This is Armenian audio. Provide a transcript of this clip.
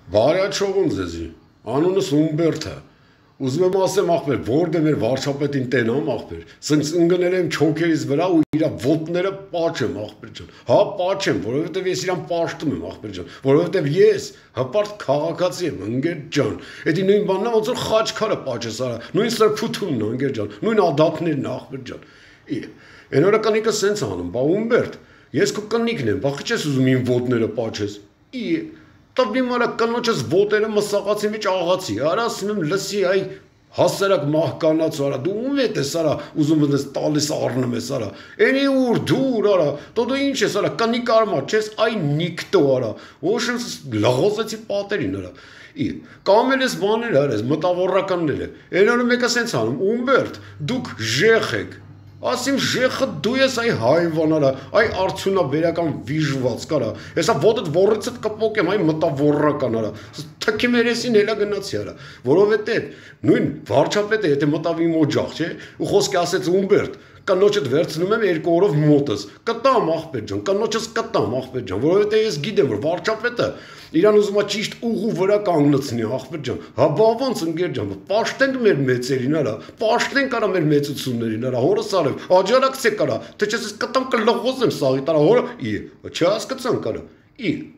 Բարյաչողուն ձեզի, անունս Ումբերտ է, ուզում եմ ասեմ ախպեր, որդ է մեր վարչապետին տենամ ախպեր, սնց ընգնել եմ չոքերից վրա ու իրա ոտները պաչեմ ախպեր ջան, հա պաչեմ, որովհետև ես իրան պաշտում եմ ախպեր ջան, որովհետև ես հպարտ քաղաքացի եմ ընգեր ջան, էդի նույն բանն է ոնց որ խաչքարը պաչես արա, նույն սրբությունն է ընգեր ջան, նույն ադատներն ախպեր ջան, այն օրը կնիկը սենց անում, բա Ումբերտ, ես քո կնիկն եմ, բա խի չես ուզում իմ ոտները պաչես, Տաբնիմարա կնոջս ոտերը մսաղացի մեջ աղացի, արա ասում եմ լսի այ հասարակ մահկանաց արա, դու ում ետ ես արա, ուզում ես տալիս առնում ես արա, էնի ուր դուր արա, դու ինչ ես արա, կնիկ արմար, չես այ նիկտո արա, ոշն լղոզեցի պատերին արա, կամ էլ ես բաներ արես, մտավորականները, են օրը մեկը սենց անում, Ումբերտ, դուք ժեխ եք, ասիմ ժեխը դու ես այ հայվան արա, այ արդյունաբերական վիժված կարա, հեսա ոտըտ որրիցըտ կպոկեմ, այ մտավորական արա, թքի մերեսին հելա գնացի արա, որովհետև նույն վարչապետը եթե մտավի մոջախ չէ, ու խոսքի ասեց Ումբերտ, կնոջդ վերցնում եմ 2 օրով մոտս, կտամ ախպեր ջան, կնոջս կտամ ախպեր ջան, որովհետև ես գիտեմ, որ վարչապետը իրան ուզում է ճիշտ ուղու վրա կանգնեցնի ախպեր ջան, հա բա ոնց ընկեր ջան, պաշտենք մեր մեծերին արա, պաշտենք արա մեր մեծություններին արա, հորս արև, աջալակցեք արա, թե չես կտամ կլղոզեմ սաղի տարա, հորը, չհասկացանք արա,